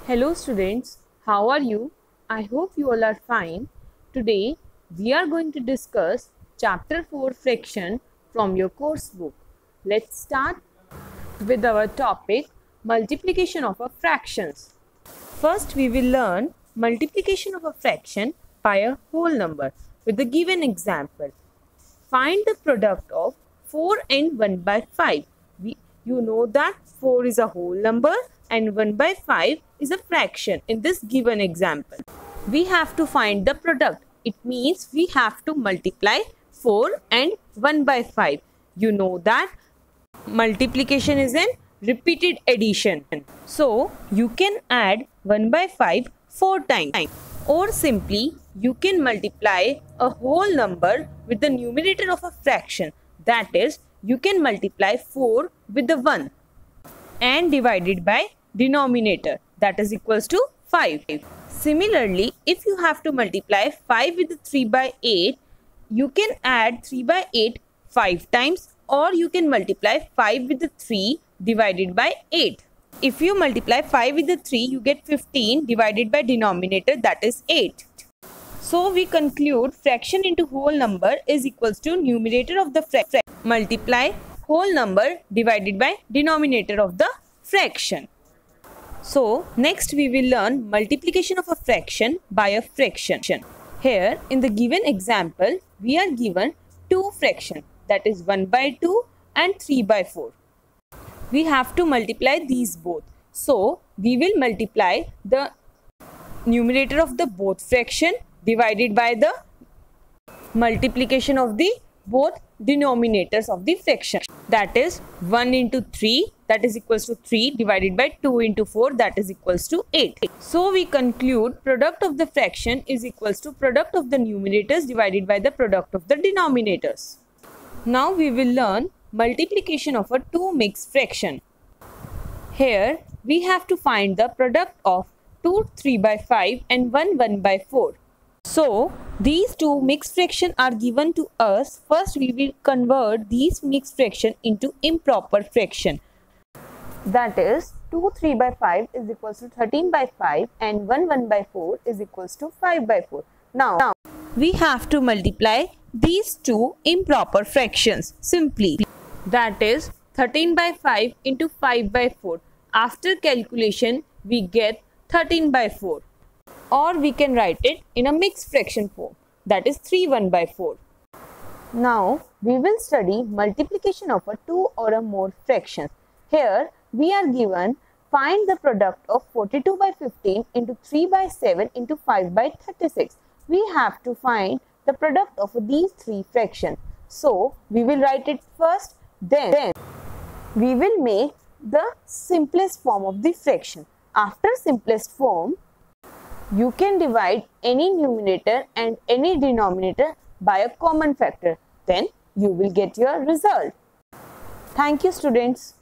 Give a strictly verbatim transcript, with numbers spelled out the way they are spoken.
Hello students, how are you? I hope you all are fine. Today we are going to discuss chapter four fraction from your course book. Let's start with our topic multiplication of a fractions. First we will learn multiplication of a fraction by a whole number with the given example. Find the product of four and one by five. We, you know that four is a whole number and one by five is a fraction in this given example. We have to find the product. It means we have to multiply four and one by five. You know that multiplication is an repeated addition. So you can add one by five four times. Or simply you can multiply a whole number with the numerator of a fraction. That is, you can multiply four with the one and divide it by denominator, that is equals to five. Similarly, if you have to multiply five with three by eight, you can add three by eight five times, or you can multiply five with three divided by eight. If you multiply five with three, you get fifteen divided by denominator, that is eight. So we conclude fraction into whole number is equals to numerator of the fraction multiply whole number divided by denominator of the fraction. So next we will learn multiplication of a fraction by a fraction. Here in the given example we are given two fractions, that is one by two and three by four. We have to multiply these both. So we will multiply the numerator of the both fraction divided by the multiplication of the both denominators of the fraction. That is one into three, that is equals to three, divided by two into four, that is equals to eight. So we conclude product of the fraction is equals to product of the numerators divided by the product of the denominators. Now we will learn multiplication of a two mixed fraction. Here we have to find the product of two three by five and one one by four. So these two mixed fractions are given to us. First we will convert these mixed fraction into improper fraction. That is two three by five is equals to thirteen by five and one one by four is equals to five by four. Now, now we have to multiply these two improper fractions simply. That is thirteen by five into five by four. After calculation we get thirteen by four. Or we can write it in a mixed fraction form, that is three one by four. Now we will study multiplication of a two or a more fractions. Here we are given find the product of forty-two by fifteen into three by seven into five by thirty-six. We have to find the product of these three fractions. So we will write it first, then, then we will make the simplest form of the fraction. After simplest form, you can divide any numerator and any denominator by a common factor. Then you will get your result. Thank you students.